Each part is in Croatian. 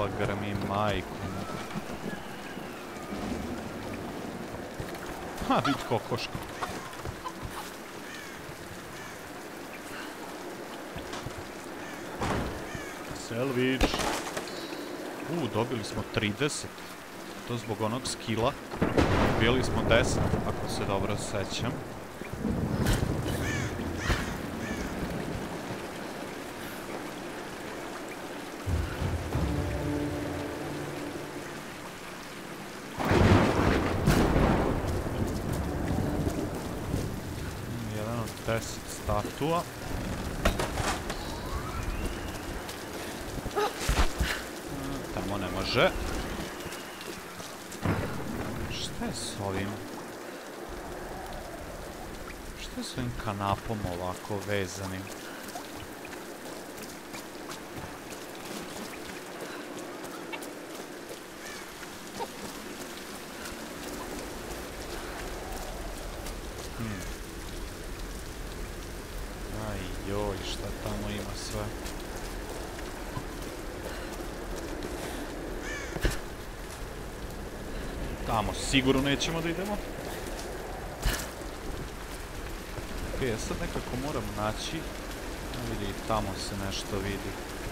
lava grmi, majku. Ha, vidi kokoška. Selvić. Dobili smo 30. To zbog onog skilla. Bili smo 10, ako se dobro sećam. Jedan od 10 statua. Tamo ne može. Šta je s ovim? Šta je s ovim kanapom ovako vezanim? Aj joj, šta tamo ima sve? Tamo sigurno nećemo da idemo. Okej, ja sad nekako moram naći. Vidi, tamo se nešto vidi.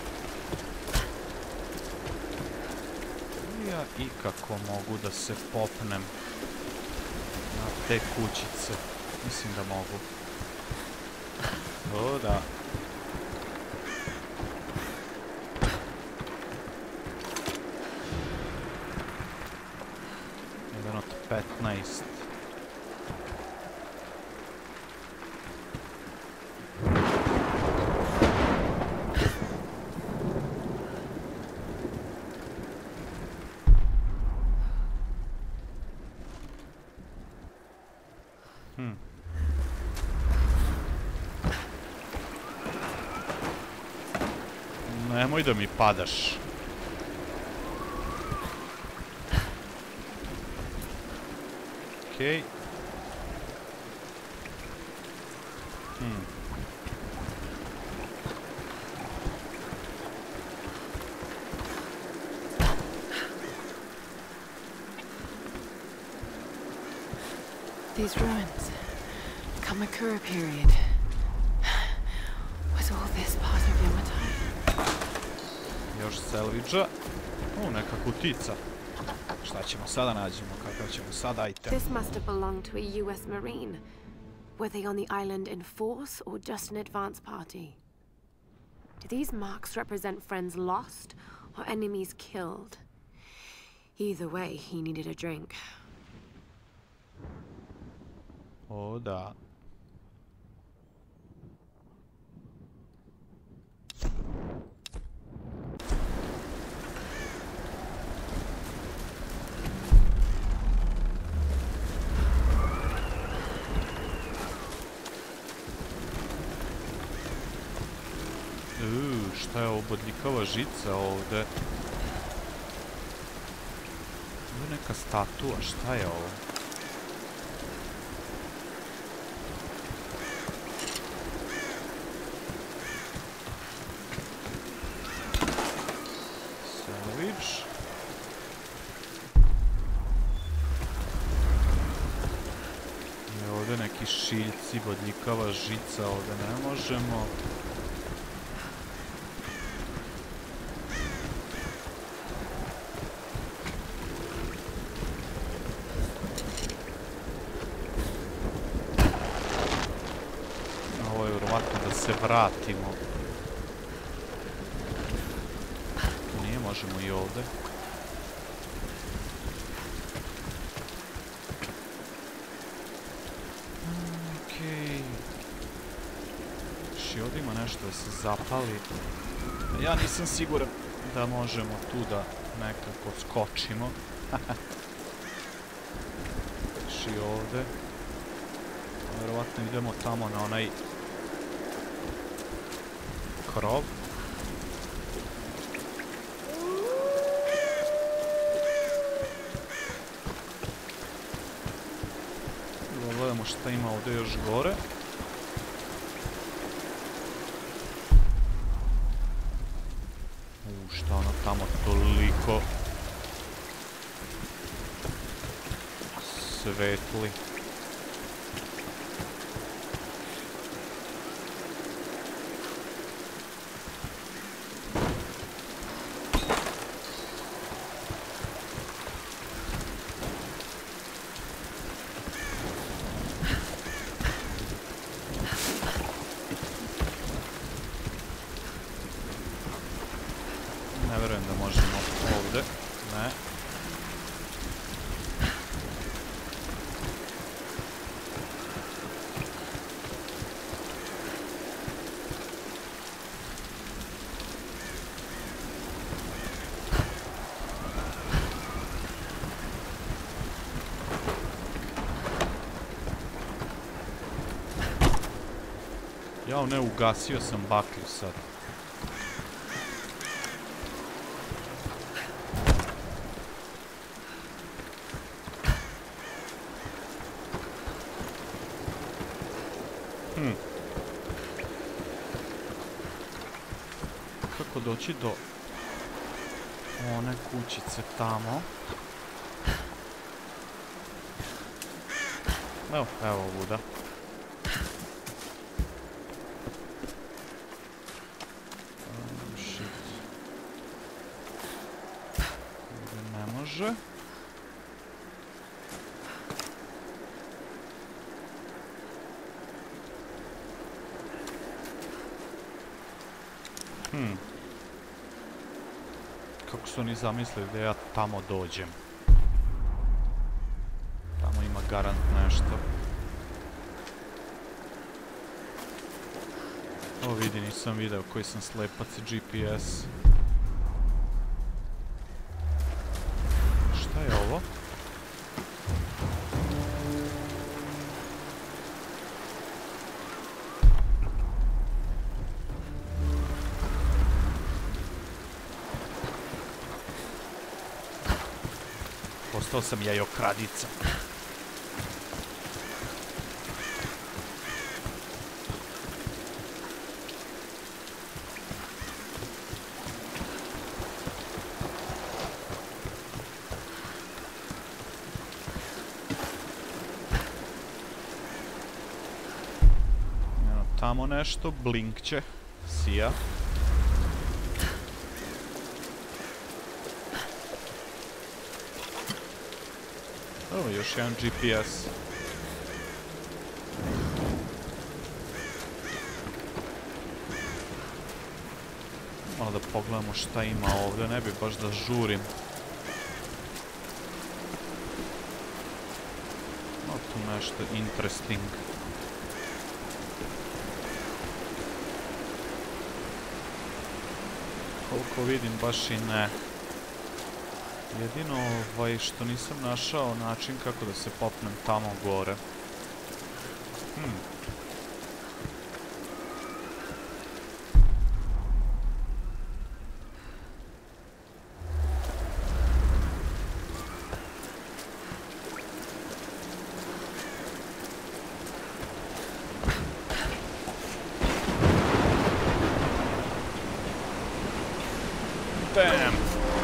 Ja i kako mogu da se popnem na te kućice. Mislim da mogu. O, da. Jedan od 15. Nemoj da mi padaš. Okej. These ruins, Kamakura period. Was all this part of Yamatai? Još Selvića. Neka kutica. Šta ćemo sada nađemo? Kakav ćemo sada item? This must have belonged to a US Marine. Were they on the island in force or just an advance party? Do these marks represent friends lost or enemies killed? Either way, he needed a drink. O, da. Šta je ovo bodljikava žica ovde? Ovo je neka statua, šta je ovo? Selvić. I ovde neki šiljci, bodljikava žica, ovde ne možemo. Se vratimo. Nije, možemo i ovde. Okej. Još i ovdje ima nešto da se zapali. Ja nisam siguran da možemo tu da nekako skočimo. Još i ovde. Vjerovatno idemo tamo na onaj krov. Gledamo šta ima ovdje još gore. Šta Da ono tamo toliko svetli. Ne vjerujem da možemo ovdje. Ne. Jao ne, ugasio sam baklju sad. Kako doći do one kućice tamo? Evo ovuda. Shit. Ovdje ne može. Kako su oni zamislili da ja tamo dođem? Tamo ima garant nešto. O vidi, nisam video koji sam slepac i GPS. Šta je ovo? Postao sam jajokradica. Evo tamo nešto, blinkće, sija. Evo još jedan GPS. Malo da pogledamo šta ima ovdje, ne bi baš da žurim. Ima tu nešto interesting. Koliko vidim baš i ne. Jedino što nisam našao način kako da se popnem tamo gore. Bam!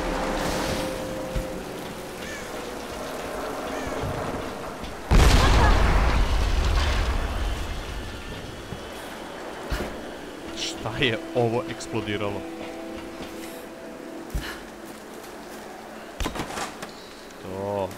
Šta je ovo eksplodiralo? To.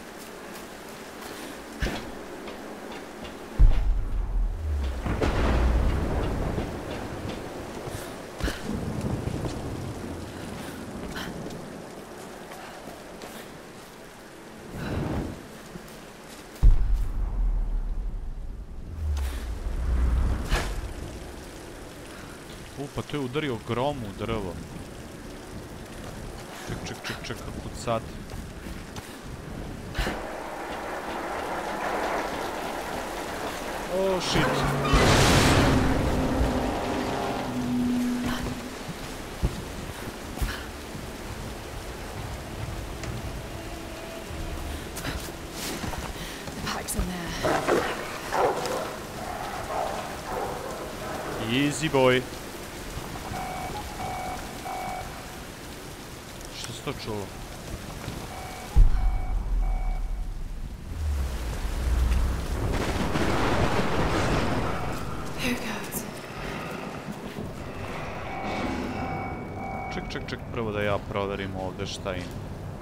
Pa to je udario grom u drvo. Ček, otkud sad? Oh shit. Easy boy. se to čulo? Here goes. Ček, prvo da ja proverim ovdje šta ima.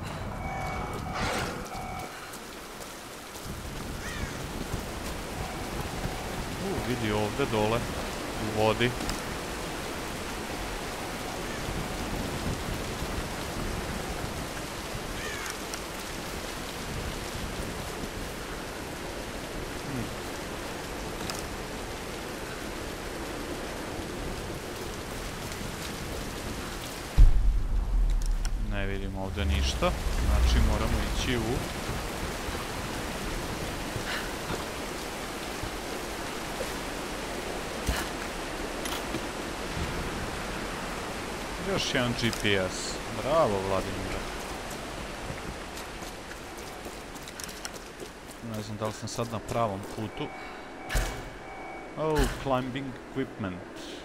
Vidi ovdje dole, u vodi. Ne vidim ovdje ništa, znači moramo ići u... Još jedan GPS. Bravo, Vladimire. Ne znam da li sam sad na pravom putu. Oh, climbing equipment.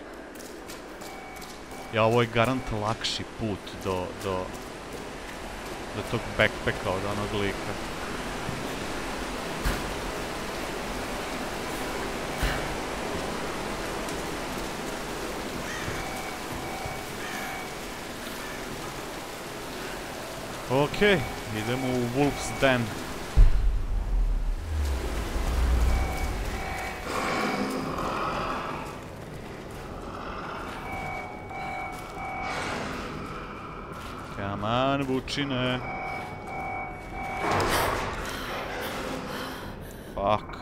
Ja, ovo je garant lakši put do tog backpacka od onog lika. Okej, idemo u Wolf's Den. Come on, vučine. Fuck.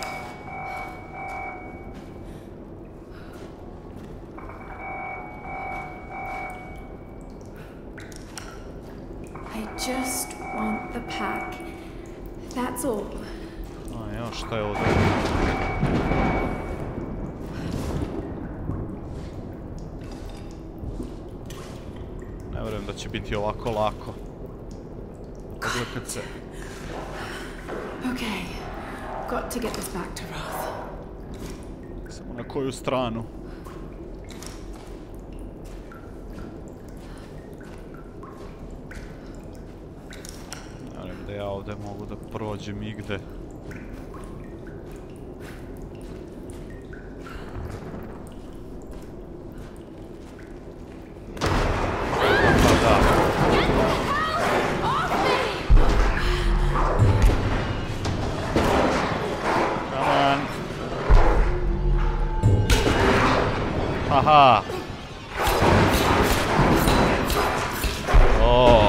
I just want the pack. That's all. A ja, šta je ovdje? Ne vjerujem da će biti ovako lako. Pogledaj kad se... Okay. Got to get this back to Roth. Samo na koju stranu? Ne vjerujem da ja ovdje mogu da prođem igde. Aha! O!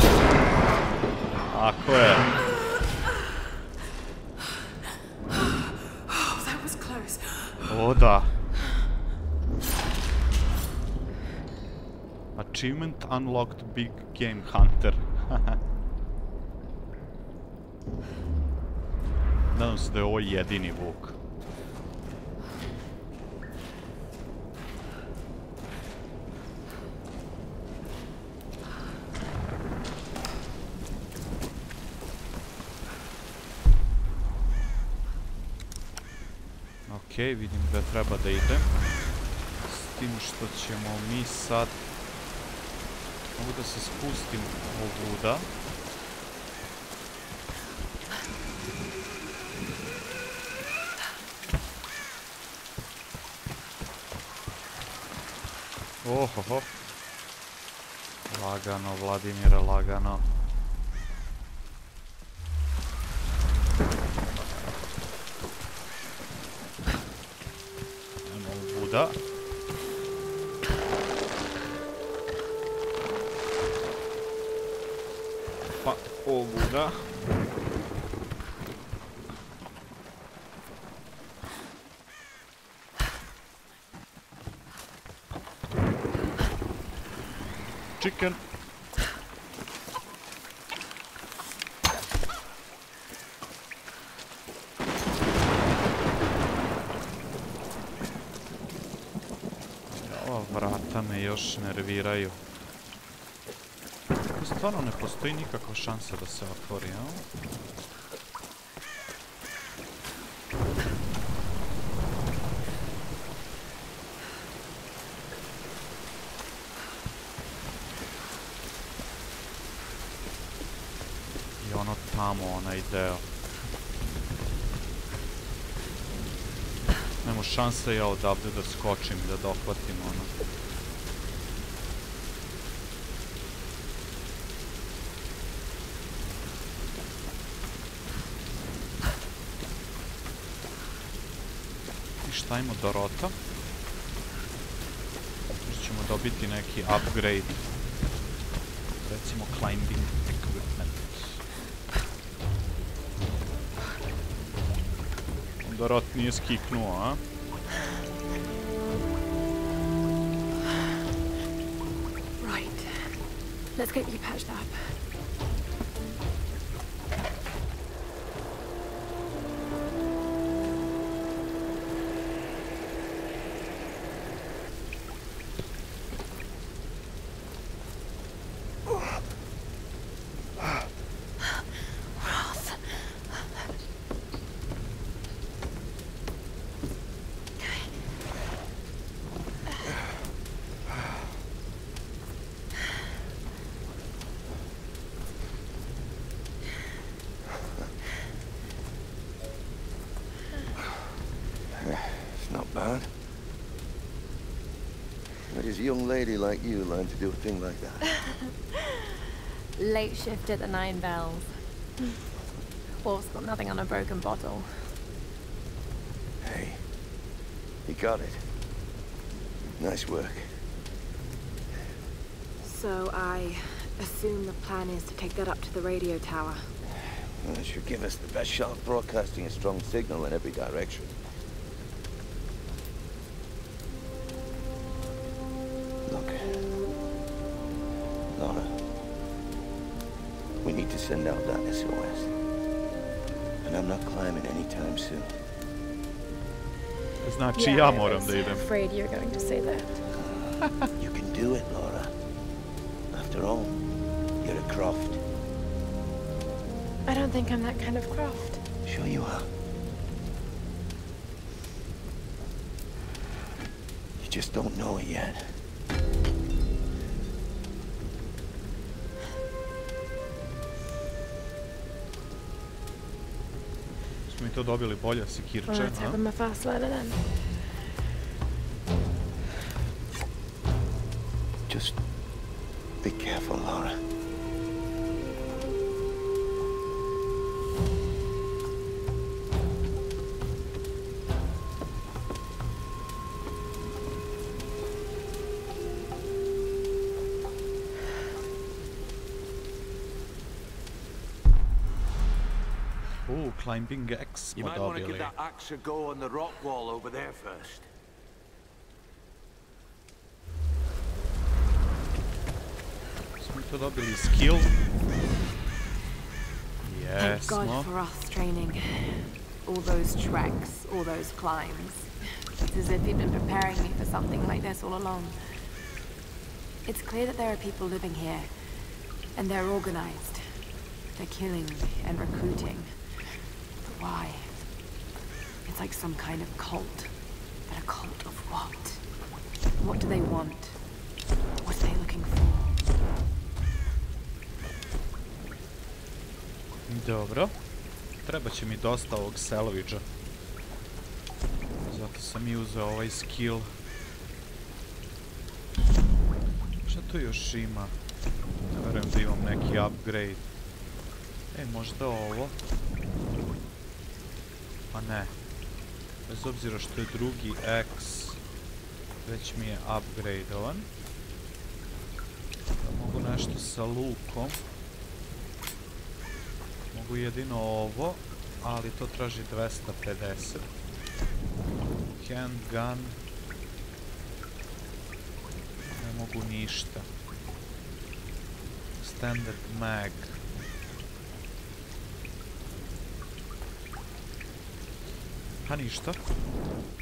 Ako je. That was close. O da. Achievement unlocked Big Game Hunter. Nadam se da je ovo jedini vuk. Okej, vidim da treba da idem. S tim što ćemo mi sad... Mogu da se spustim ovuda. Ohoho. Lagano, Vladimire, lagano. Da. Pa ovuda. Chicken. Vrata me još nerviraju. Stvarno ne postoji nikakva šansa da se otvori, jel? tamo onaj deo. Nemo šanse ja odavde da skočim, da dohvatim ono. I šta ima Dorota? Možda ćemo dobiti neki upgrade. Recimo climbing equipment. Dorot nije skiknuo, a? Right. Let's get you patched up. Bad. Where does a young lady like you learn to do a thing like that? Late shift at the Nine Bells. Wolf's got nothing on a broken bottle. Hey, you got it. Nice work. So I assume the plan is to take that up to the radio tower. Well, it should give us the best shot of broadcasting a strong signal in every direction. Lara, we need to send out that SOS. And I'm not climbing anytime soon. Znači ja moram da idem. Afraid you're going to say that. You can do it, Lara. After all, you're a Croft. I don't think I'm that kind of Croft. Sure you are. You just don't know it yet. Smo mi to dobili bolje sikirče, Let's have him a fast learner then. Just be careful, Lara. Climbing axe You smo might want to dobili. give that axe a go on the rock wall over there first. Smo mi to dobili skill. Thank God Jesmo. for us training. All those treks, all those climbs. It's as if he'd been preparing me for something like this all along. It's clear that there are people living here, and they're organized. They're killing and recruiting. But why? It's like some kind of cult. But a cult of what? What do they want? What are they looking for? Dobro. Treba će mi dosta ovog salvage-a. Zato sam i uzeo ovaj skill. Šta tu još ima? Ne verujem da imam neki upgrade. Možda ovo. Pa ne. Bez obzira što je drugi X, već mi je upgradeovan. Da mogu nešto sa lukom. Mogu jedino ovo, ali to traži 250. Handgun. Ne mogu ništa. Standard mag. Pa ništa.